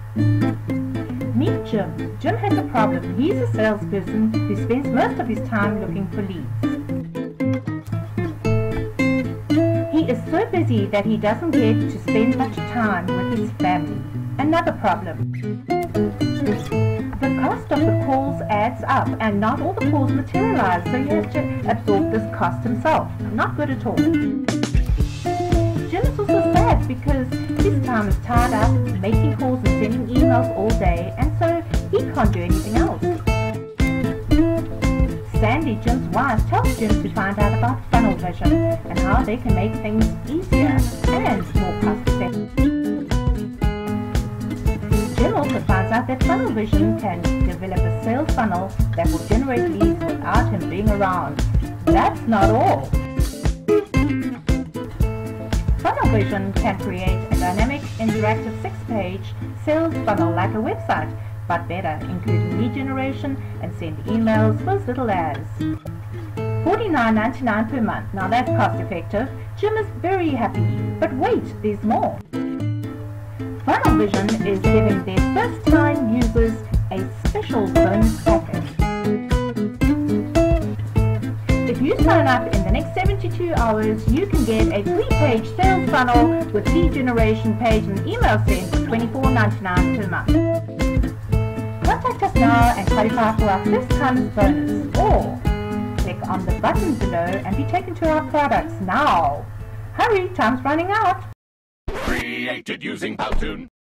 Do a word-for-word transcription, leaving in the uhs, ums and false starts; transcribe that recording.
Meet Jim. Jim has a problem. He's a salesperson who spends most of his time looking for leads. He is so busy that he doesn't get to spend much time with his family. Another problem. The cost of the calls adds up and not all the calls materialize, so he has to absorb this cost himself. Not good at all. Jim is also sad because his time is tied up making calls and sending emails all day, and so he can't do anything else. Sandy, Jim's wife, tells Jim to find out about Funnel Vision and how they can make things easier and more cost effective. Jim also finds out that Funnel Vision can develop a sales funnel that will generate leads without him being around. That's not all. Funnel Vision can create a dynamic, interactive six-page sales funnel like a website, but better, including lead generation and send emails with little ads. forty-nine ninety-nine per month. Now that's cost effective. Jim is very happy. But wait, there's more. Funnel Vision is giving their first-time users a special bonus offer. If you sign up in the next seventy-two hours, you can get a three-page sales funnel with lead generation page and email sent for twenty-four ninety-nine per month. Contact us now and qualify for our first-time bonus, or click on the button below and be taken to our products now. Hurry, time's running out. Created using Powtoon.